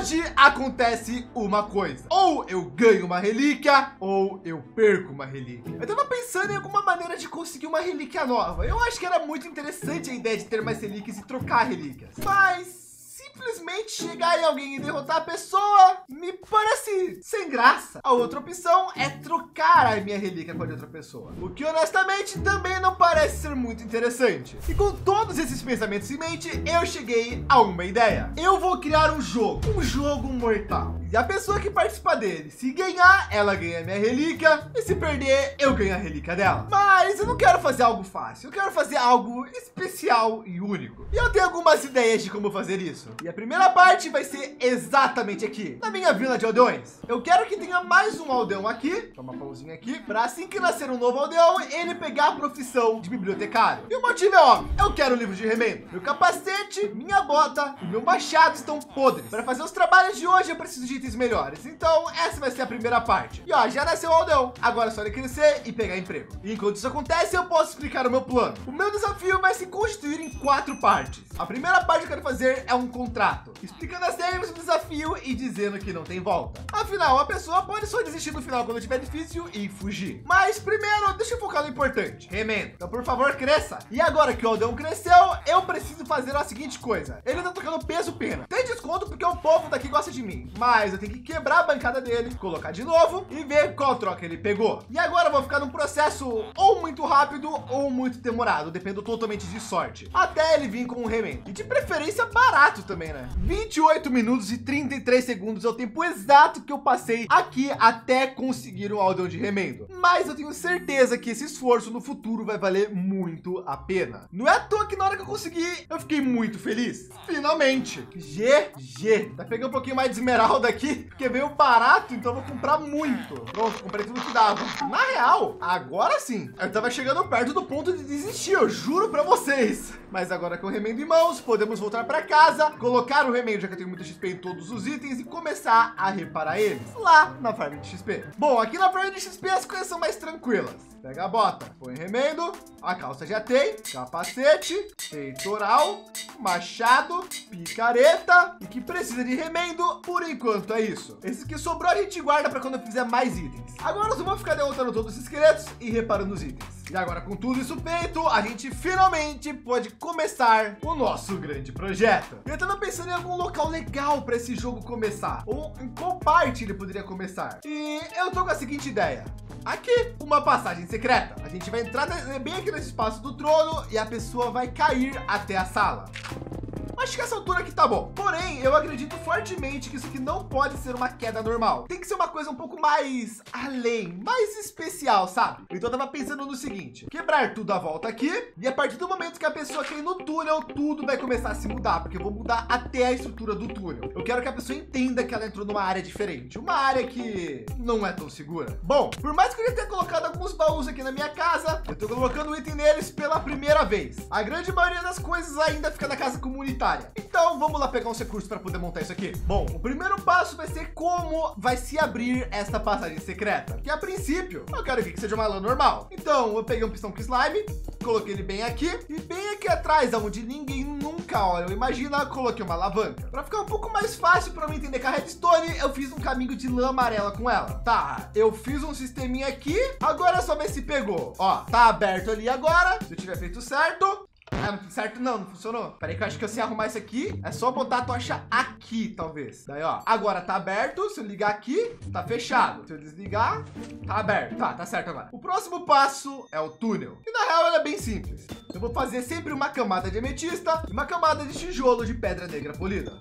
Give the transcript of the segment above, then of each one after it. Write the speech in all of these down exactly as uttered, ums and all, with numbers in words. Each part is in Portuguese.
hoje acontece uma coisa. Ou eu ganho uma relíquia, ou eu perco uma relíquia. Eu tava pensando em alguma maneira de conseguir uma relíquia nova. Eu acho que era muito interessante a ideia de ter mais relíquias e trocar relíquias. Mas simplesmente chegar em alguém e derrotar a pessoa me parece sem graça. A outra opção é trocar a minha relíquia com a de outra pessoa, o que honestamente também não parece ser muito interessante. E com todos esses pensamentos em mente, eu cheguei a uma ideia. Eu vou criar um jogo, um jogo mortal. E a pessoa que participa dele, se ganhar, ela ganha a minha relíquia, e se perder, eu ganho a relíquia dela. Mas eu não quero fazer algo fácil, eu quero fazer algo especial e único. E eu tenho algumas ideias de como fazer isso. E a primeira parte vai ser exatamente aqui, na minha vila de aldeões. Eu quero que tenha mais um aldeão aqui, uma pausinha aqui, para assim que nascer um novo aldeão, ele pegar a profissão de bibliotecário. E o motivo é óbvio, eu quero livro de remendo. Meu capacete, minha bota e meu machado estão podres. Para fazer os trabalhos de hoje, eu preciso de itens melhores. Então, essa vai ser a primeira parte. E ó, já nasceu o aldeão. Agora é só ele crescer e pegar emprego. E enquanto isso acontece, eu posso explicar o meu plano. O meu desafio vai se constituir em quatro partes. A primeira parte que eu quero fazer é um contrato, explicando as regras do desafio e dizendo que não tem volta. Afinal, a pessoa pode só desistir no final quando tiver difícil e fugir. Mas primeiro, deixa eu focar no importante. Remendo. Então, por favor, cresça. E agora que o aldeão cresceu, eu preciso fazer a seguinte coisa. Ele tá tocando peso pena. Tem desconto porque o povo daqui gosta de mim. Mas eu tenho que quebrar a bancada dele, colocar de novo e ver qual troca ele pegou. E agora eu vou ficar num processo ou muito rápido ou muito demorado, dependendo totalmente de sorte, até ele vir com um remendo. E de preferência barato também, né? vinte e oito minutos e trinta e três segundos é o tempo exato que eu passei aqui até conseguir um aldeão de remendo. Mas eu tenho certeza que esse esforço no futuro vai valer muito a pena. Não é à toa que na hora que eu consegui, eu fiquei muito feliz. Finalmente. G G. Tá pegando um pouquinho mais de esmeralda aqui, porque veio barato, então eu vou comprar muito. Pronto, comprei tudo que dava. Na real, agora sim, eu tava chegando perto do ponto de desistir, eu juro pra vocês. Mas agora com o remendo em mãos, podemos voltar para casa, colocar o remendo, já que eu tenho muito X P em todos os itens, e começar a reparar eles lá na farm de X P. Bom, aqui na farm de X P as coisas são mais tranquilas. Pega a bota, põe remendo, a calça já tem, capacete, peitoral, machado, picareta, e que precisa de remendo, por enquanto é isso. Esse que sobrou a gente guarda para quando eu fizer mais itens. Agora nós vamos ficar derrotando todos os esqueletos e reparando os itens. E agora, com tudo isso feito, a gente finalmente pode começar o nosso grande projeto. Eu tava pensando em algum local legal para esse jogo começar, ou em qual parte ele poderia começar. E eu tô com a seguinte ideia. Aqui, uma passagem secreta. A gente vai entrar bem aqui nesse espaço do trono e a pessoa vai cair até a sala. Acho que essa altura aqui tá bom. Porém, eu acredito fortemente que isso aqui não pode ser uma queda normal. Tem que ser uma coisa um pouco mais além, mais especial, sabe? Então eu tava pensando no seguinte: quebrar tudo à volta aqui, e a partir do momento que a pessoa cair no túnel, tudo vai começar a se mudar, porque eu vou mudar até a estrutura do túnel. Eu quero que a pessoa entenda que ela entrou numa área diferente, uma área que não é tão segura. Bom, por mais que eu já tenha colocado alguns baús aqui na minha casa, eu tô colocando um item neles pela primeira vez. A grande maioria das coisas ainda fica na casa comunitária. Então vamos lá pegar uns recursos para poder montar isso aqui. Bom, o primeiro passo vai ser como vai se abrir esta passagem secreta, que a princípio eu quero aqui que seja uma lã normal. Então eu peguei um pistão com slime, coloquei ele bem aqui, e bem aqui atrás, onde ninguém nunca olha, eu imagino, coloquei uma alavanca. Para ficar um pouco mais fácil para eu entender com a redstone, eu fiz um caminho de lã amarela com ela. Tá, eu fiz um sisteminha aqui, agora é só ver se pegou. Ó, tá aberto ali agora, se eu tiver feito certo. Ah, não, certo não, não funcionou. Peraí que eu acho que eu sei arrumar isso aqui. É só botar a tocha aqui, talvez. Daí, ó, agora tá aberto. Se eu ligar aqui, tá fechado. Se eu desligar, tá aberto. Tá, tá certo agora. O próximo passo é o túnel. E na real, ele é bem simples. Eu vou fazer sempre uma camada de ametista e uma camada de tijolo de pedra negra polida.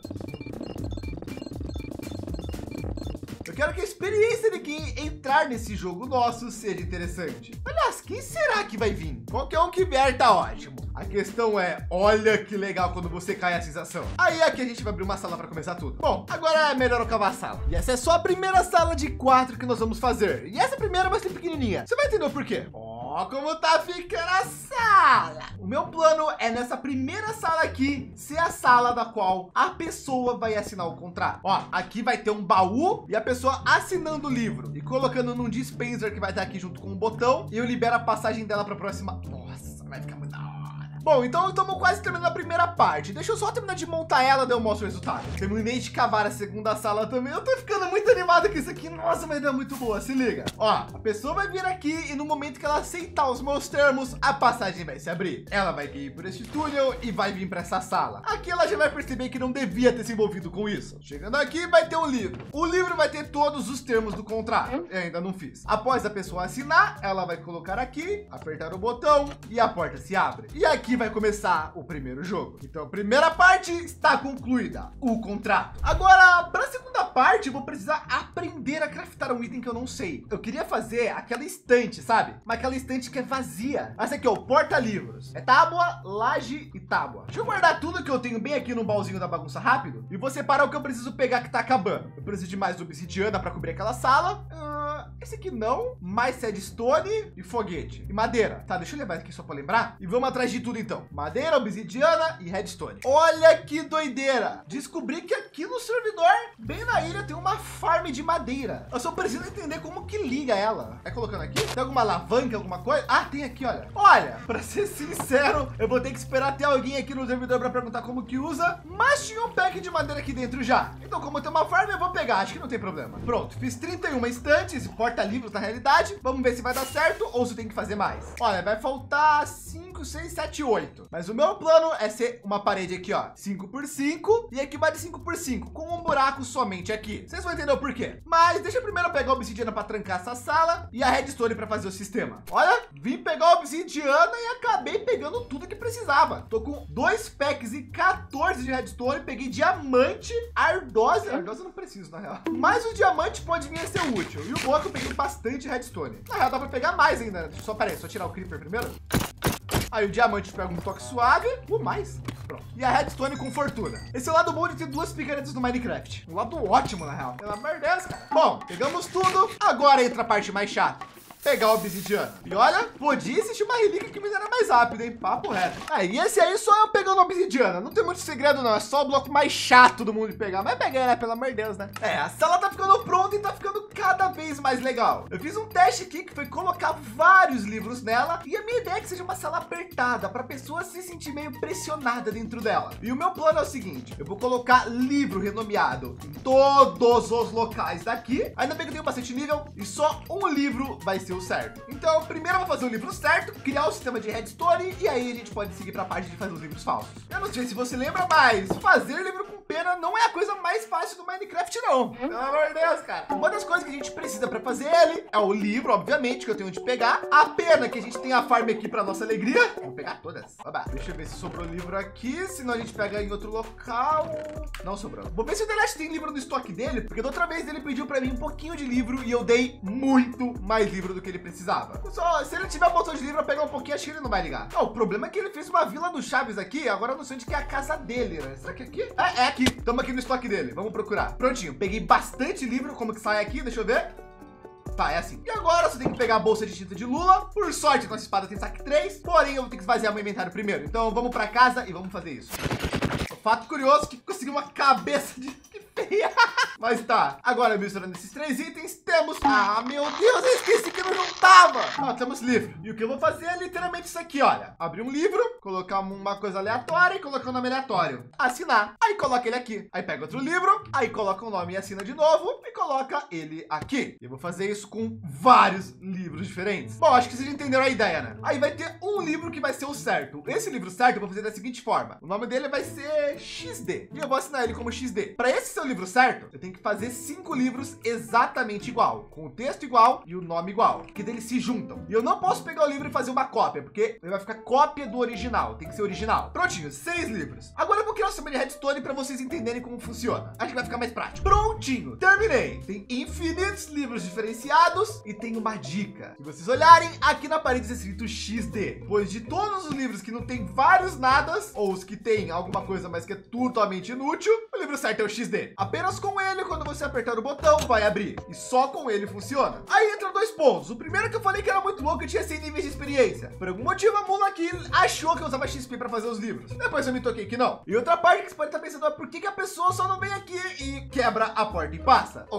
Eu quero que a experiência de quem entrar nesse jogo nosso seja interessante. Aliás, quem será que vai vir? Qualquer um que vier tá ótimo. A questão é, olha que legal quando você cai a sensação. Aí aqui a gente vai abrir uma sala para começar tudo. Bom, agora é melhor eu cavar a sala. E essa é só a primeira sala de quatro que nós vamos fazer. E essa primeira vai ser pequenininha. Você vai entender o porquê. Ó, como tá ficando a sala. O meu plano é nessa primeira sala aqui ser a sala da qual a pessoa vai assinar o contrato. Ó, aqui vai ter um baú e a pessoa assinando o livro e colocando num dispenser que vai estar aqui junto com o botão, e eu libero a passagem dela para a próxima. Nossa, vai ficar muito da hora. Bom, então estamos quase terminando a primeira parte. Deixa eu só terminar de montar ela, daí eu mostro o resultado. Terminei de cavar a segunda sala também. Eu tô ficando muito animado com isso aqui. Nossa, mas é muito boa. Se liga. Ó, a pessoa vai vir aqui e no momento que ela aceitar os meus termos, a passagem vai se abrir. Ela vai ir por esse túnel e vai vir para essa sala. Aqui ela já vai perceber que não devia ter se envolvido com isso. Chegando aqui, vai ter um livro. O livro vai ter todos os termos do contrato. Eu ainda não fiz. Após a pessoa assinar, ela vai colocar aqui, apertar o botão e a porta se abre. E aqui vai começar o primeiro jogo. Então, a primeira parte está concluída, o contrato. Agora, para a segunda parte, eu vou precisar aprender a craftar um item que eu não sei. Eu queria fazer aquela estante, sabe? Mas aquela estante que é vazia. Essa aqui, ó, o porta-livros. É tábua, laje e tábua. Deixa eu guardar tudo que eu tenho bem aqui no baúzinho da bagunça rápido e vou separar o que eu preciso pegar que tá acabando. Eu preciso de mais obsidiana para cobrir aquela sala. Uh, esse aqui não, mais sedstone e foguete e madeira. Tá, deixa eu levar aqui só para lembrar e vamos atrás de tudo então. Madeira, obsidiana e redstone. Olha que doideira! Descobri que aqui no servidor, bem na ilha, tem uma farm de madeira. Eu só preciso entender como que liga ela. É colocando aqui? Tem alguma alavanca, alguma coisa? Ah, tem aqui, olha. Olha, para ser sincero, eu vou ter que esperar até alguém aqui no servidor para perguntar como que usa, mas tinha um pack de madeira aqui dentro já. Então, como tem uma farm, eu vou pegar. Acho que não tem problema. Pronto, fiz trinta e uma estantes, porta-livros na realidade. Vamos ver se vai dar certo ou se tem que fazer mais. Olha, vai faltar cinco, seis, sete, oito. Mas o meu plano é ser uma parede aqui, ó, cinco por cinco e aqui vai de cinco por cinco, com um buraco somente aqui. Vocês vão entender o porquê. Mas deixa eu primeiro pegar a obsidiana para trancar essa sala e a redstone para fazer o sistema. Olha, vim pegar a obsidiana e acabei pegando tudo que precisava. Tô com dois packs e quatorze de redstone. Peguei diamante, ardose. Ardose eu não preciso, na real. Mas o diamante pode vir a ser útil. E o bom é que eu peguei bastante redstone. Na real, dá para pegar mais ainda. Só, peraí, só tirar o creeper primeiro. Aí o diamante pega um toque suave. Uh, mais. Pronto. E a redstone com fortuna. Esse é o lado bom de ter duas picaretas no Minecraft. Um lado ótimo, na real. Pelo amor de Deus, cara. Bom, pegamos tudo. Agora entra a parte mais chata. Pegar o obsidiana. E olha, podia existir uma relíquia que minera mais rápido, hein? Papo reto. Aí, esse aí só eu pegando obsidiana. Não tem muito segredo, não. É só o bloco mais chato do mundo de pegar. Mas peguei, né? Pelo amor de Deus, né? É, a sala tá ficando pronta e tá ficando cada vez mais legal. Eu fiz um teste aqui que foi colocar vários livros nela. E a minha ideia é que seja uma sala apertada para a pessoa se sentir meio pressionada dentro dela. E o meu plano é o seguinte. Eu vou colocar livro renomeado em todos os locais daqui. Ainda bem que eu tenho bastante nível e só um livro vai ser o certo. Então, primeiro eu vou fazer o livro certo, criar o sistema de redstone e aí a gente pode seguir para a parte de fazer os livros falsos. Eu não sei se você lembra, mas fazer livro com pena não é a coisa mais fácil do Minecraft, não. Pelo amor de Deus, cara. Uma das coisas que a gente precisa para fazer ele é o livro, obviamente, que eu tenho onde pegar. A pena que a gente tem a farm aqui para nossa alegria. Vamos pegar todas. Oba. Deixa eu ver se sobrou livro aqui, senão a gente pega em outro local. Não sobrou. Vou ver se o Delete tem livro no estoque dele, porque da outra vez ele pediu para mim um pouquinho de livro e eu dei muito mais livro do que ele precisava. Só se ele tiver um botão de livro, eu pegar um pouquinho, acho que ele não vai ligar. Não, o problema é que ele fez uma vila do Chaves aqui, agora eu não sei onde que é a casa dele, né? Será que é aqui? É, é aqui. Estamos aqui no estoque dele. Vamos procurar. Prontinho. Peguei bastante livro. Como que sai aqui? Deixa eu ver. Tá, é assim. E agora você tem que pegar a bolsa de tinta de Lula. Por sorte, nossa espada tem saque três. Porém, eu vou ter que esvaziar meu inventário primeiro. Então, vamos para casa e vamos fazer isso. Fato curioso que consegui uma cabeça de... Que feia. Mas tá. Agora, misturando esses três itens, temos... Ah, meu Deus, eu esqueci que não juntava. Ah, temos livro. E o que eu vou fazer é literalmente isso aqui, olha. Abrir um livro, colocar uma coisa aleatória e colocar um nome aleatório. Assinar. Aí coloca ele aqui. Aí pega outro livro, aí coloca o nome e assina de novo e coloca ele aqui. Eu vou fazer isso com vários livros diferentes. Bom, acho que vocês entenderam a ideia, né? Aí vai ter um livro que vai ser o certo. Esse livro certo eu vou fazer da seguinte forma. O nome dele vai ser X D. E eu vou assinar ele como X D. Para esse ser o livro certo, eu tenho que fazer cinco livros exatamente igual, com o texto igual e o nome igual, que deles se juntam. E eu não posso pegar o livro e fazer uma cópia, porque ele vai ficar cópia do original. Tem que ser original. Prontinho, seis livros. Agora eu vou criar o sistema de redstone para vocês entenderem como funciona. Acho que vai ficar mais prático. Prontinho, terminei. Tem infinitos livros diferenciados e tem uma dica. Se vocês olharem aqui na parede está escrito X D, pois de todos os livros que não tem vários nadas, ou os que tem alguma coisa, mas que é totalmente inútil, o livro certo é o X D. Apenas com ele, quando você apertar o botão, vai abrir. E só com ele funciona. Aí entra dois pontos. O primeiro que eu falei que era muito louco, eu tinha cem níveis de experiência. Por algum motivo, a mula aqui achou que eu usava X P para fazer os livros. Depois eu me toquei que não. E outra parte que você pode estar pensando é por que, que a pessoa só não vem aqui e quebra a porta e passa. Ok.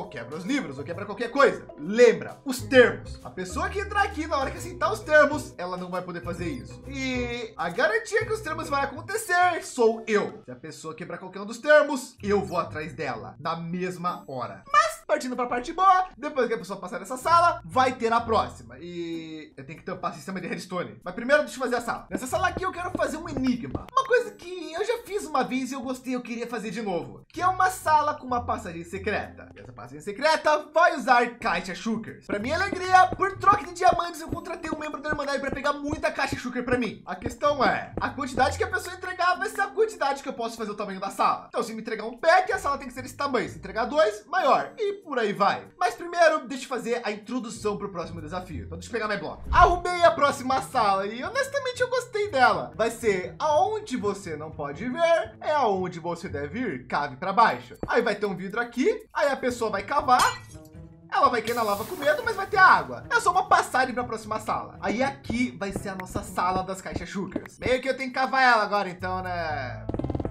quebra os livros, ou quebra qualquer coisa. Lembra, os termos. A pessoa que entrar aqui na hora que aceitar os termos, ela não vai poder fazer isso. E a garantia que os termos vai acontecer sou eu. Se a pessoa quebrar qualquer um dos termos, eu vou atrás dela na mesma hora. Mas partindo para a parte boa, depois que a pessoa passar nessa sala, vai ter a próxima. E eu tenho que tampar o sistema de redstone. Mas primeiro deixa eu fazer a sala. Nessa sala aqui eu quero fazer um enigma. Uma coisa que eu já fiz uma vez e eu gostei, eu queria fazer de novo. Que é uma sala com uma passagem secreta. E essa passagem secreta vai usar caixa Shulkers. Para minha alegria, por troca de diamantes, eu contratei um membro da Irmandade para pegar muita caixa Shulker para mim. A questão é, a quantidade que a pessoa entregar vai ser a quantidade que eu posso fazer o tamanho da sala. Então se me entregar um pack, a sala tem que ser esse tamanho. Se entregar dois, maior. E por aí vai. Mas primeiro, deixa eu fazer a introdução para o próximo desafio. Então deixa eu pegar meu bloco. Arrumei a próxima sala e honestamente eu gostei dela. Vai ser aonde você não pode ver, é aonde você deve ir, cave para baixo. Aí vai ter um vidro aqui, aí a pessoa vai cavar. Ela vai cair na lava com medo, mas vai ter água. É só uma passagem para a próxima sala. Aí aqui vai ser a nossa sala das caixas Shulkers. Meio que eu tenho que cavar ela agora, então, né?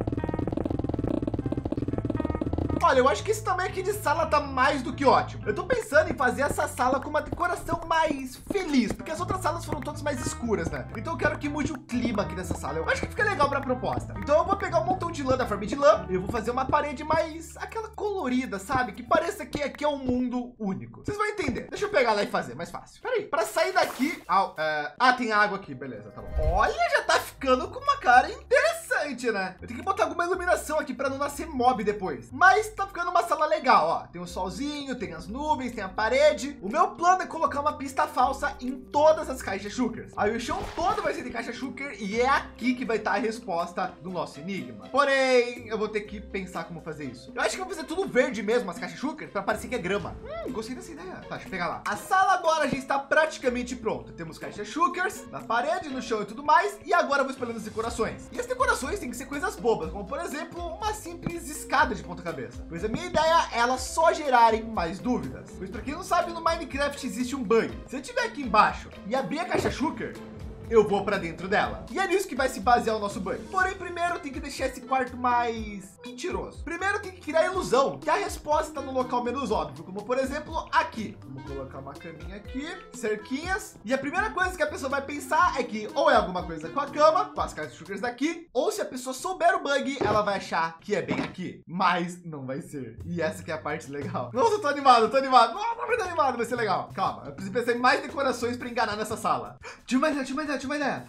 Olha, eu acho que esse tamanho aqui de sala tá mais do que ótimo. Eu tô pensando em fazer essa sala com uma decoração mais feliz, porque as outras salas foram todas mais escuras, né? Então eu quero que mude o clima aqui dessa sala. Eu acho que fica legal para a proposta. Então eu vou pegar um montão de lã da farm de lã e eu vou fazer uma parede mais aquela colorida, sabe? Que pareça que aqui é um mundo único. Vocês vão entender. Deixa eu pegar lá e fazer mais fácil. Peraí, para sair daqui... Ah, é... ah, tem água aqui. Beleza, tá bom. Olha, já tá ficando com uma cara interessante, né? Eu tenho que botar alguma iluminação aqui para não nascer mob depois. Mas tá ficando uma sala legal, ó. Tem o solzinho, tem as nuvens, tem a parede. O meu plano é colocar uma pista falsa em todas as caixas Shulkers. Aí o chão todo vai ser de caixa Shulker e é aqui que vai estar a resposta do nosso enigma. Porém, eu vou ter que pensar como fazer isso. Eu acho que eu vou fazer tudo verde mesmo, as caixas Shulkers, para parecer que é grama. Hum, gostei dessa ideia. Tá, deixa eu pegar lá. A sala agora já está praticamente pronta. Temos caixas Shulkers na parede, no chão e tudo mais. E agora eu vou espalhando as decorações. E as decorações têm que ser coisas bobas, como por exemplo, uma simples escada de ponta cabeça. Pois a minha ideia é elas só gerarem mais dúvidas. Pois para quem não sabe, no Minecraft existe um bug. Se eu estiver aqui embaixo e abrir a caixa Shulker, eu vou para dentro dela. E é nisso que vai se basear o nosso banho. Porém, primeiro tem que deixar esse quarto mais mentiroso. Primeiro tem que criar a ilusão que a resposta está no local menos óbvio, como por exemplo aqui. Vamos colocar uma caminha aqui, cerquinhas. E a primeira coisa que a pessoa vai pensar é que ou é alguma coisa com a cama, com as caixas Shulkers daqui, ou se a pessoa souber o bug, ela vai achar que é bem aqui. Mas não vai ser. E essa que é a parte legal. Nossa, eu tô animado, eu tô animado. Nossa, eu tô animado, vai ser legal. Calma, eu preciso pensar em mais decorações para enganar nessa sala. Tinha uma ideia, tinha uma ideia. Tinha uma ideia.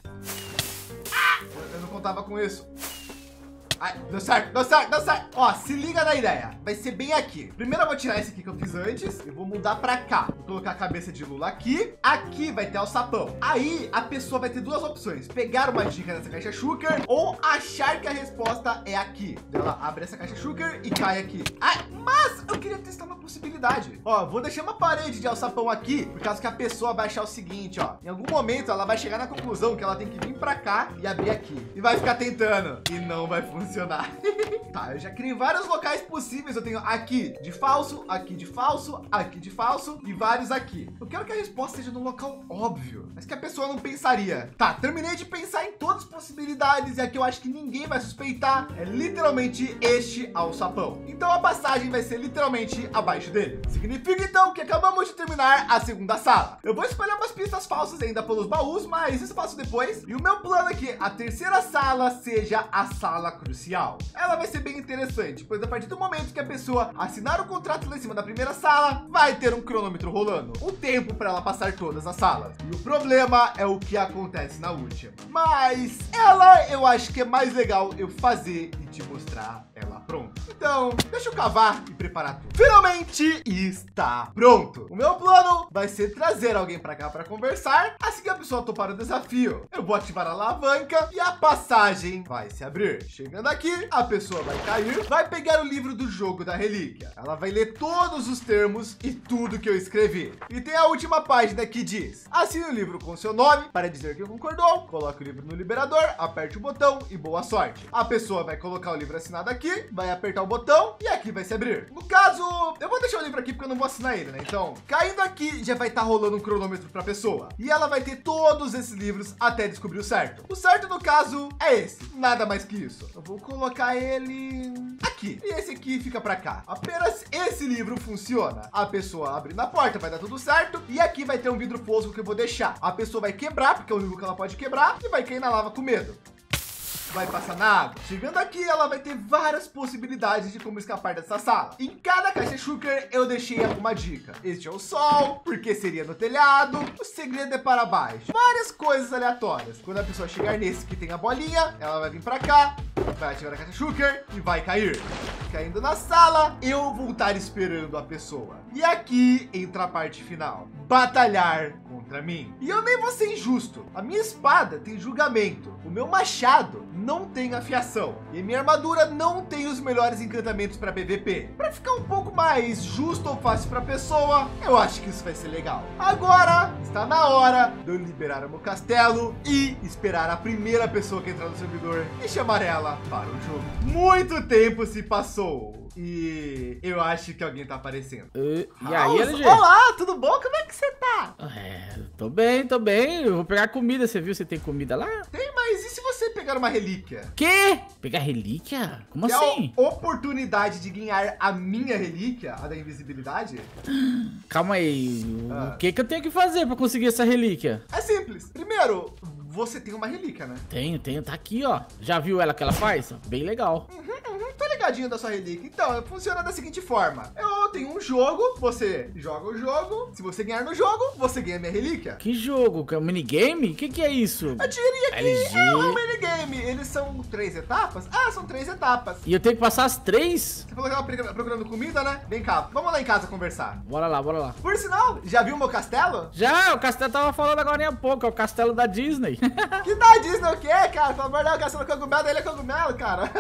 Ah, eu não contava com isso. Ai, deu certo, deu certo, deu certo. Ó, se liga na ideia. Vai ser bem aqui. Primeiro eu vou tirar esse aqui que eu fiz antes. E vou mudar para cá. Vou colocar a cabeça de Lula aqui. Aqui vai ter o sapão. Aí a pessoa vai ter duas opções. Pegar uma dica nessa caixa Shulker ou achar que a resposta é aqui. Ela abre essa caixa Shulker e cai aqui. Ai, mas eu queria testar uma possibilidade. Ó, vou deixar uma parede de alçapão aqui, por causa que a pessoa vai achar o seguinte, ó. Em algum momento ela vai chegar na conclusão que ela tem que vir para cá e abrir aqui. E vai ficar tentando. E não vai funcionar. Funcionar. Tá, eu já criei vários locais possíveis. Eu tenho aqui de falso, aqui de falso, aqui de falso e vários aqui. Eu quero que a resposta seja num local óbvio, mas que a pessoa não pensaria. Tá, terminei de pensar em todas as possibilidades e aqui eu acho que ninguém vai suspeitar. É literalmente este alçapão. Então a passagem vai ser literalmente abaixo dele. Significa então que acabamos de terminar a segunda sala. Eu vou espalhar umas pistas falsas ainda pelos baús, mas isso eu faço depois. E o meu plano é que a terceira sala seja a sala crucial. Ela vai ser bem interessante, pois a partir do momento que a pessoa assinar o contrato lá em cima da primeira sala, vai ter um cronômetro rolando, um tempo para ela passar todas as salas. E o problema é o que acontece na última. Mas ela, eu acho que é mais legal eu fazer e te mostrar ela pronta. Então, deixa eu cavar e preparar tudo. Finalmente está pronto. O meu plano vai ser trazer alguém para cá para conversar. Assim que a pessoa topar o desafio, eu vou ativar a alavanca e a passagem vai se abrir. Chegando aqui, a pessoa vai cair, vai pegar o livro do jogo da relíquia. Ela vai ler todos os termos e tudo que eu escrevi. E tem a última página que diz: assine o livro com seu nome para dizer que concordou, coloque o livro no liberador, aperte o botão e boa sorte. A pessoa vai colocar o livro assinado aqui, vai apertar o botão e aqui vai se abrir. No caso, eu vou deixar o livro aqui porque eu não vou assinar ele, né? Então, caindo aqui, já vai estar rolando um cronômetro para a pessoa. E ela vai ter todos esses livros até descobrir o certo. O certo, no caso, é esse. Nada mais que isso. Eu vou colocar ele aqui. aqui. E esse aqui fica pra cá. Apenas esse livro funciona. A pessoa abre na porta, vai dar tudo certo. E aqui vai ter um vidro fosco que eu vou deixar. A pessoa vai quebrar, porque é o livro que ela pode quebrar. E vai cair na lava com medo. Vai passar na água. Chegando aqui, ela vai ter várias possibilidades de como escapar dessa sala. Em cada caixa Shulker, eu deixei alguma dica. Este é o sol, porque seria no telhado, o segredo é para baixo. Várias coisas aleatórias. Quando a pessoa chegar nesse que tem a bolinha, ela vai vir para cá, vai ativar a caixa Shulker e vai cair. Caindo na sala, eu vou estar esperando a pessoa. E aqui entra a parte final. Batalhar contra mim. E eu nem vou ser injusto. A minha espada tem julgamento. O meu machado não tem afiação. E minha armadura não tem os melhores encantamentos para P V P. Para ficar um pouco mais justo ou fácil para a pessoa, eu acho que isso vai ser legal. Agora está na hora de eu liberar o meu castelo e esperar a primeira pessoa que entrar no servidor e chamar ela para o jogo. Muito tempo se passou. E eu acho que alguém tá aparecendo. Uh, e aí, L G? Olá, tudo bom? Como é que você tá? É, tô bem, tô bem. Eu vou pegar comida. Você viu se tem comida lá? Tem, mas e se você pegar uma relíquia? Quê? Pegar relíquia? Como que assim? É a oportunidade de ganhar a minha relíquia, a da invisibilidade? Calma aí. Ah. O que que eu tenho que fazer pra conseguir essa relíquia? É simples. Primeiro, você tem uma relíquia, né? Tenho, tenho. Tá aqui, ó. Já viu ela que ela faz? Bem legal. Uhum, uhum. Tô ligadinho da sua relíquia. Então, funciona da seguinte forma. Eu tenho um jogo, você joga o jogo. Se você ganhar no jogo, você ganha minha relíquia. Que jogo? Que é um minigame? O que que é isso? Eu diria que L G. é um minigame. Eles são três etapas? Ah, são três etapas. E eu tenho que passar as três? Você falou que tava procurando comida, né? Vem cá, vamos lá em casa conversar. Bora lá, bora lá. Por sinal, já viu o meu castelo? Já, o castelo tava falando agora há pouco. É o castelo da Disney. Que da Disney o quê, cara? Pelo amor de Deus, o castelo cogumelo, ele é cogumelo, cara.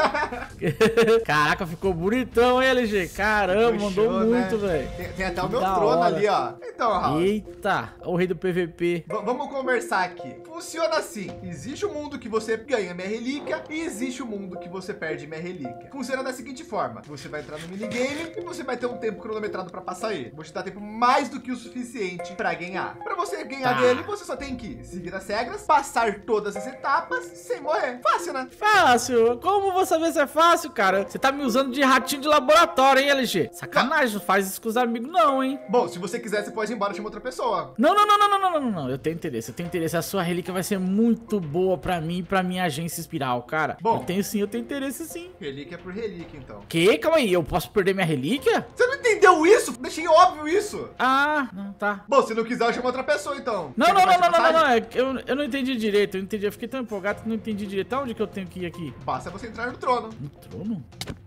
Caraca, ficou bonitão, hein, L G? Caramba, Puxou, mandou muito, né? velho. Tem, tem até o Que meu da trono hora. ali, ó. Então, Raul. Eita, o rei do P V P. V- vamos conversar aqui. Funciona assim. Existe o mundo que você ganha minha relíquia e existe o mundo que você perde minha relíquia. Funciona da seguinte forma. Você vai entrar no minigame e você vai ter um tempo cronometrado para passar ele. Vou te dar tempo mais do que o suficiente para ganhar. Para você ganhar Tá. dele, você só tem que seguir as regras, passar todas as etapas sem morrer. Fácil, né? Fácil. Como vou saber se é fácil, cara? Você tá me usando de ratinho de laboratório, hein, L G? Sacanagem, não faz isso com os amigos, não, hein? Bom, se você quiser, você pode ir embora e chamar outra pessoa. Não, não, não, não, não, não, não, não. Eu tenho interesse, eu tenho interesse. A sua relíquia vai ser muito boa pra mim e pra minha agência Espiral, cara. Bom. Eu tenho sim, eu tenho interesse sim. Relíquia por relíquia, então. Que? Calma aí, eu posso perder minha relíquia? Você não entendeu isso? Deixei óbvio isso. Ah, não, tá. Bom, se não quiser, eu chamo outra pessoa, então. Não, Quer não, que não, eu não, passe não, a não, passagem? é que eu, eu não entendi direito, eu entendi, eu fiquei tão empolgado que não entendi direito. Aonde que eu tenho que ir aqui? Basta você entrar no trono. No trono?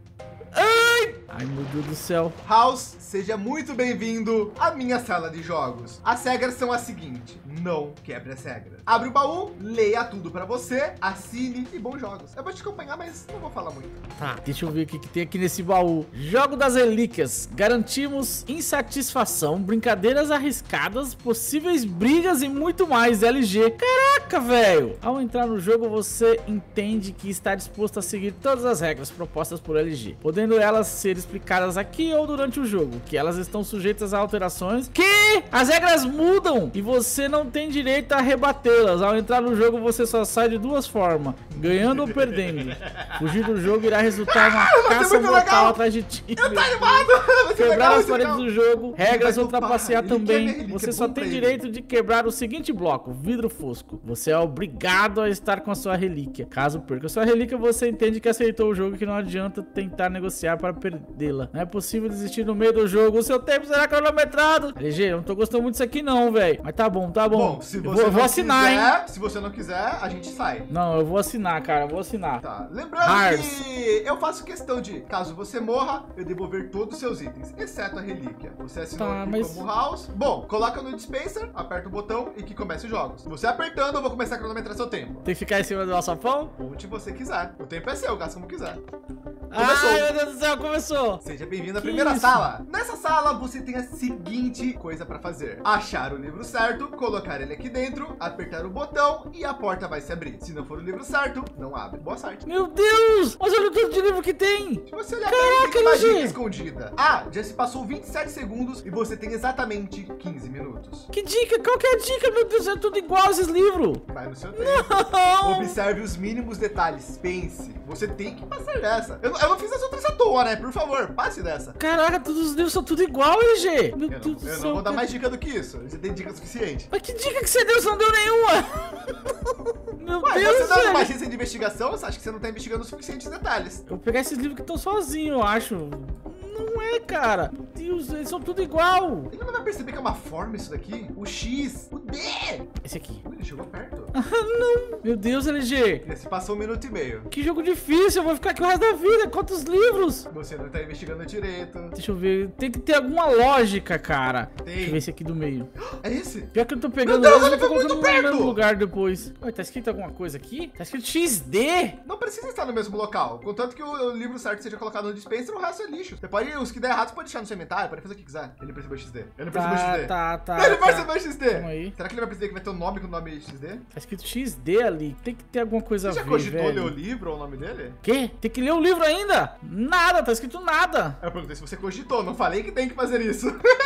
Ai! Ai, meu Deus do céu. House, seja muito bem-vindo à minha sala de jogos. As regras são as seguintes: não quebre as regras. Abre o baú, leia tudo pra você, assine e bons jogos. Eu vou te acompanhar, mas não vou falar muito. Tá, deixa eu ver o que, que tem aqui nesse baú. Jogo das relíquias. Garantimos insatisfação, brincadeiras arriscadas, possíveis brigas e muito mais, L G. Caraca, velho. Ao entrar no jogo, você entende que está disposto a seguir todas as regras propostas por L G, podendo elas ser explicadas aqui ou durante o jogo, que elas estão sujeitas a alterações, que as regras mudam e você não tem direito a rebatê-las. Ao entrar no jogo, você só sai de duas formas, ganhando ou perdendo. Fugir do jogo irá resultar uma caça muito mortal legal. atrás de ti. Eu tô animado! Vai ser Quebrar legal, as vai ser paredes legal. do jogo, regras vai vão trapacear topar. Ele quer minha também. relíquia, Você é só bom tem pra ele. direito de quebrar o seguinte bloco, vidro fosco. Você é obrigado a estar com a sua relíquia. Caso perca a sua relíquia, você entende que aceitou o jogo e que não adianta tentar negociar para perdê-la. Não é possível desistir no meio do jogo. O seu tempo será cronometrado. L G, eu não tô gostando muito disso aqui não, velho. Mas tá bom, tá bom. Bom, se eu você vou, eu não vou assinar, hein. quiser, se você não quiser, a gente sai. Não, eu vou assinar, cara. Eu vou assinar. Tá, lembrando Hars. que eu faço questão de, caso você morra, eu devolver todos os seus itens, exceto a relíquia. Você assinou Tá, aqui mas- como House. Bom, coloca no dispenser, aperta o botão e que comece os jogos. Você apertando, eu vou começar a cronometrar seu tempo. Tem que ficar em cima do alçapão? Onde você quiser. O tempo é seu, gasta como quiser. Começou. Ai, meu Deus do céu, começou. Seja bem-vindo à Que primeira isso? sala. Nessa sala, você tem a seguinte coisa para fazer: achar o livro certo, colocar ele aqui dentro, apertar o botão e a porta vai se abrir. Se não for o livro certo, não abre. Boa sorte. Meu Deus! Mas olha o tanto de livro que tem! Se você olhar Caraca, bem, tem uma L G. dica escondida. Ah, de Já se passou vinte e sete segundos e você tem exatamente quinze minutos. Que dica? Qual que é a dica, meu Deus? É tudo igual esses livros. Vai no seu tempo. Não. Observe os mínimos detalhes. Pense. Você tem que passar dessa. Eu, eu não fiz as outras à toa, né? Por favor, passe dessa. Caraca, todos os livros são tudo igual, L G. Meu Eu Deus não, do eu céu. não vou dar cara. mais dica do que isso. Você tem dica suficiente. Mas que dica que você deu? Você não deu nenhuma. Meu Ué, Deus, você dá velho. uma agência de investigação, você acha que você não tá investigando os suficientes detalhes. Eu vou pegar esses livros que estão sozinhos, eu acho. Não é, cara. Meu Deus, eles são tudo igual. Ele não vai perceber que é uma forma isso daqui? O X, o D. Esse aqui. Ui, ele chegou perto. Não. Meu Deus, L G. Já se passou um minuto e meio. Que jogo difícil. Eu vou ficar aqui o resto da vida. Quantos livros? Você não tá investigando direito. Deixa eu ver. Tem que ter alguma lógica, cara. Tem. Deixa eu ver esse aqui do meio. É esse? Pior que eu tô pegando Meu Deus, eles, ele eu tô foi muito colocando no perto! mesmo lugar depois. Ué, tá escrito alguma coisa aqui? Tá escrito X D. Não precisa estar no mesmo local. Contanto que o livro certo seja colocado no dispenser, o resto é lixo. Você pode, os que der errado, você pode deixar no seu inventário, pode fazer o que quiser. Ele percebeu o X D. Ele percebeu o Tá, X D. tá, tá. Ele tá. percebeu o X D. Calma aí. Será que ele vai perceber que vai ter um nome com o nome X D? Tá escrito X D ali. Tem que ter alguma coisa Você a já ver, cogitou velho. ler o livro ou o nome dele? Quê? Tem que ler o livro ainda? Nada, tá escrito nada. Eu perguntei se você cogitou, não falei que tem que fazer isso.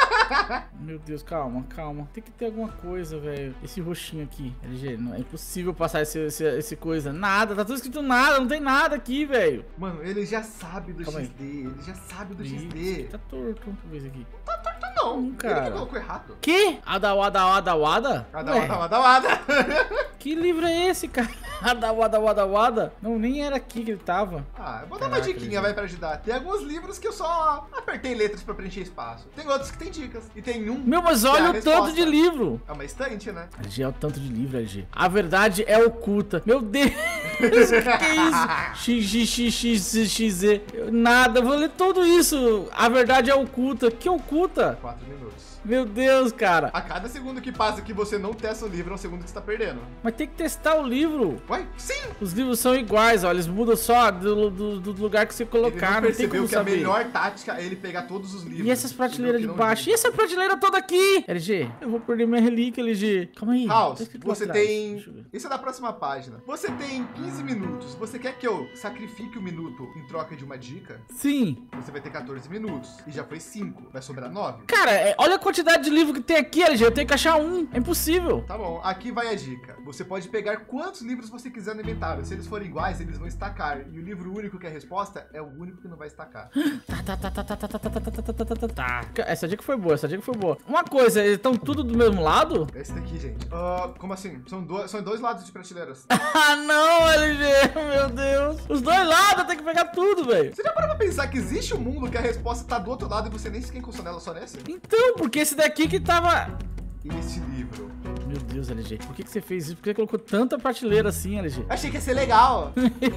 Meu Deus, calma, calma. Tem que ter alguma coisa, velho. Esse roxinho aqui, L G, não é impossível passar esse, esse, esse coisa. Nada, tá tudo escrito nada, não tem nada aqui, velho. Mano, ele já sabe do Calma X D, ele já sabe do Ih, X esse D. aqui tá torto. Deixa eu ver esse aqui. Tá torto não, Hum, ele cara. que colocou errado. Que? Adawada, Adawada? Ada, Ué, ada, ada, ada. que livro é esse, cara? Adawada, Adawada? Não, nem era aqui que ele tava. Ah, eu vou dar uma Caraca, diquinha, Luizinho. vai, pra ajudar. Tem alguns livros que eu só apertei letras pra preencher espaço. Tem outros que tem dicas. E tem um Meu, mas que é olha a o resposta. tanto de livro. É uma estante, né? L G, é o tanto de livro, L G. A verdade é oculta. Meu Deus, que que é isso? X, X, X, X, X, X, Z. Eu- Nada, eu vou ler tudo isso. A verdade é oculta. Que oculta? Quatro minutos. Meu Deus, cara. A cada segundo que passa que você não testa o livro, é um segundo que você tá perdendo. Mas tem que testar o livro. Uai, sim! Os livros são iguais, ó. Eles mudam só do, do, do lugar que você Ele colocar. não Não tem percebeu como que a saber. melhor tática é ele pegar todos os livros. E essas prateleiras de Entendeu? Que não baixo? E liga. essa prateleira toda aqui? L G, eu vou perder minha relíquia, L G. Calma aí. House, tá escrito lá você atrás. tem... Deixa eu ver. Isso é da próxima página. Você tem quinze minutos. Você quer que eu sacrifique o minuto em troca de uma dica? Sim. Você vai ter quatorze minutos. E já foi cinco. Vai sobrar nove. Cara, é- olha a quantidade de livro que tem aqui, L G. Eu tenho que achar um. É impossível. Tá bom, aqui vai a dica. Você pode pegar quantos livros você quiser no inventário. Se eles forem iguais, eles vão estacar. E o livro único que é a resposta é o único que não vai estacar. Tá, tá, tá, tá, tá, tá, tá, tá, tá, tá, tá, tá, tá. Essa dica foi boa, essa dica foi boa. Uma coisa, eles estão tudo do mesmo lado? Esse daqui, gente. Ah, como assim? São, do... São dois lados de prateleiras. Ah, não, L G. Meu Deus. Os dois lados, eu tenho que pegar tudo, velho. Você já parou pra pensar que existe um mundo que a resposta tá do outro lado e você nem sequer encostou nela só nesse? Então, porque esse daqui que tava... Esse livro. Meu Deus, L G. Por que, que você fez isso? Por que você colocou tanta prateleira assim, L G? Achei que ia ser legal.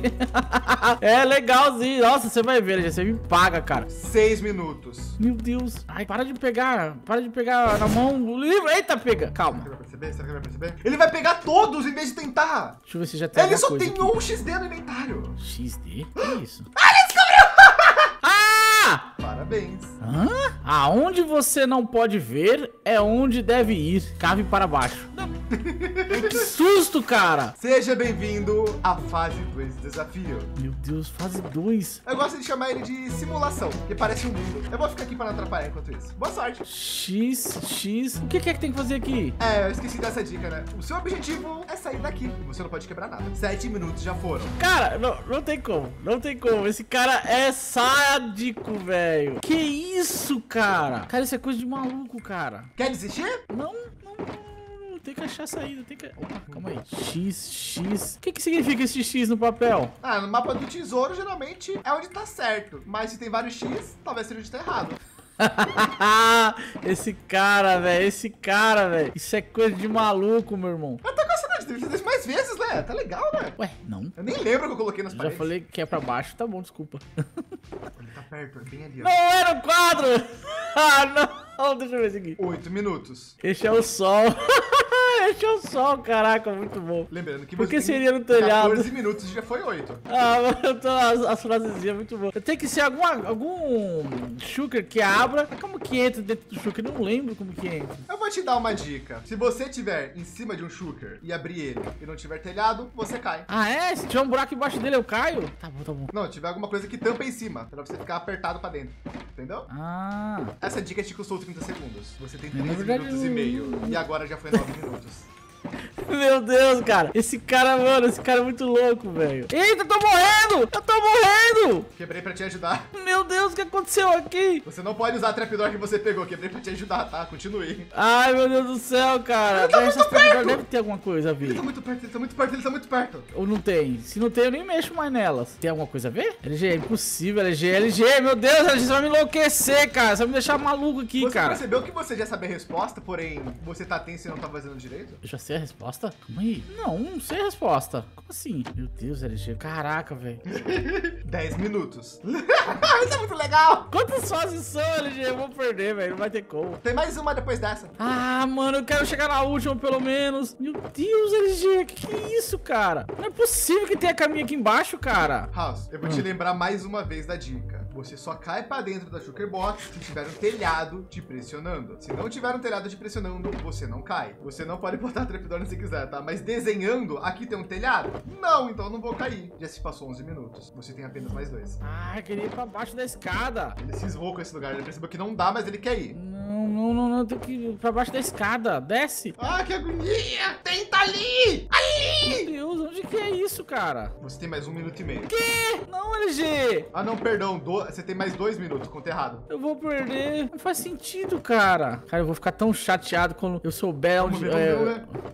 É legalzinho. Nossa, você vai ver, L G. Você me paga, cara. Seis minutos. Meu Deus. Ai, para de pegar. Para de pegar na mão o livro. Eita, pega. Calma. Será que vai perceber? Será que vai perceber? Ele vai pegar todos em vez de tentar. Deixa eu ver se já tem Ele alguma só coisa tem aqui. um X D no inventário. X D? Que é isso? Ah, ele descobriu! Ah! Parabéns. Hã? Aonde você não pode ver é onde deve ir. Cave para baixo. Não. Que susto, cara! Seja bem-vindo à fase dois do desafio. Meu Deus, fase dois. Eu gosto de chamar ele de simulação, que parece um mundo. Eu vou ficar aqui pra não atrapalhar enquanto isso. Boa sorte. X, X. O que que é que tem que fazer aqui? É, eu esqueci dessa dica, né? O seu objetivo é sair daqui. E você não pode quebrar nada. Sete minutos já foram. Cara, não, não tem como. Não tem como. Esse cara é sádico, velho. Que isso, cara? Cara, isso é coisa de maluco, cara. Quer desistir? Não, não, não. Tem que achar a saída. Tem que... Opa, calma aí. X, X. O que que significa esse X no papel? Ah, no mapa do tesouro, geralmente é onde tá certo. Mas se tem vários X, talvez seja onde tá errado. Esse cara, velho. Esse cara, velho. Isso é coisa de maluco, meu irmão. Eu tô gostando de ter visto isso mais vezes, né? Tá legal, né? Ué, não. Eu nem lembro que eu coloquei nas Eu já paredes. falei que é pra baixo. Tá bom, desculpa. Ele tá perto, é bem ali, ó. Não era o quadro! Ah, não! Deixa eu ver esse aqui. Oito minutos. Esse é o sol. Esse é o sol, caraca, muito bom. Lembrando que Por você que tem seria no telhado? quatorze minutos e já foi oito. Ah, mas eu tô as, as frasezinhas muito boas. Tem que ser alguma, algum sugar que abra. Como que que entra dentro do shulker? Eu não lembro como que entra. Eu vou te dar uma dica. Se você estiver em cima de um shulker e abrir ele e não tiver telhado, você cai. Ah, é? Se tiver um buraco embaixo dele, eu caio? Tá bom, tá bom. Não, tiver alguma coisa que tampa em cima, pra você ficar apertado pra dentro. Entendeu? Ah. Essa dica te custou trinta segundos. Você tem Na três verdade, minutos e eu- meio. E agora já foi nove minutos. Meu Deus, cara. Esse cara, mano, esse cara é muito louco, velho. Eita, eu tô morrendo! Eu tô morrendo! Quebrei pra te ajudar. Meu Deus, o que aconteceu aqui? Você não pode usar a trapdoor que você pegou. Quebrei pra te ajudar, tá? Continue. Ai, meu Deus do céu, cara. Ele tá Essas muito trapdoor perto. deve ter alguma coisa a Ele ver. tá muito perto, ele tá muito perto, ele tá muito perto. Ou não tem? Se não tem, eu nem mexo mais nelas. Tem alguma coisa a ver? L G, é impossível, L G. L G, meu Deus, L G, você vai me enlouquecer, cara. Você vai me deixar maluco aqui, Você cara. percebeu que você já sabe a resposta, porém você tá tenso e não tá fazendo direito? Eu já sei a resposta? Calma aí. Não, não sei a resposta. Como assim? Meu Deus, L G. Caraca, velho. dez minutos. Isso é muito legal. Quantas fases são, L G? Eu vou perder, velho. Não vai ter como. Tem mais uma depois dessa. Ah, mano, eu quero chegar na última, pelo menos. Meu Deus, L G. Que que é isso, cara? Não é possível que tenha caminho aqui embaixo, cara. House, eu vou te lembrar mais uma vez da dica. Você só cai pra dentro da Shulker Box se tiver um telhado te pressionando. Se não tiver um telhado te pressionando, você não cai. Você não pode botar a trapdoor se quiser, tá? Mas desenhando, aqui tem um telhado? Não, então eu não vou cair. Já se passou onze minutos. Você tem apenas mais dois. Ah, eu queria ir pra baixo da escada. Ele cismou com esse lugar. Ele percebeu que não dá, mas ele quer ir. Não, não, não, não. Eu tenho que ir pra baixo da escada. Desce. Ah, que agonia! Tenta ali! Ali! Meu Deus, onde que é isso, cara? Você tem mais um minuto e meio. Que? Não, L G. Ah, não, perdão. Do... Você tem mais dois minutos, conta errado. Eu vou perder. Não faz sentido, cara. Cara, eu vou ficar tão chateado quando eu souber Vamos onde... ver, vamos é... ver, vamos ver.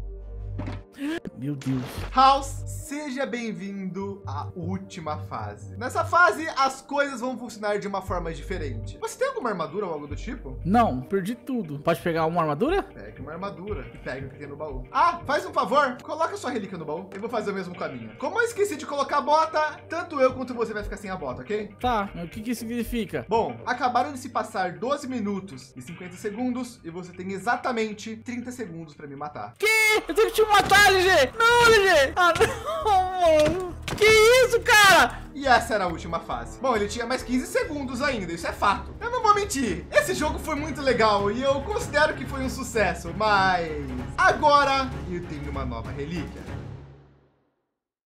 Meu Deus. House, seja bem-vindo à última fase. Nessa fase, as coisas vão funcionar de uma forma diferente. Você tem alguma armadura ou algo do tipo? Não, perdi tudo. Pode pegar uma armadura? Pegue uma armadura e pegue o que tem no baú. Ah, faz um favor, coloca sua relíquia no baú. Eu vou fazer o mesmo caminho. Como eu esqueci de colocar a bota, tanto eu quanto você vai ficar sem a bota, ok? Tá, mas o que que isso significa? Bom, acabaram de se passar doze minutos e cinquenta segundos e você tem exatamente trinta segundos pra me matar. Que? Eu tenho que te matar, L G! Não, L G! Ah, não, mano! Que isso, cara? E essa era a última fase. Bom, ele tinha mais quinze segundos ainda, isso é fato. Eu não vou mentir, esse jogo foi muito legal e eu considero que foi um sucesso, mas agora eu tenho uma nova relíquia.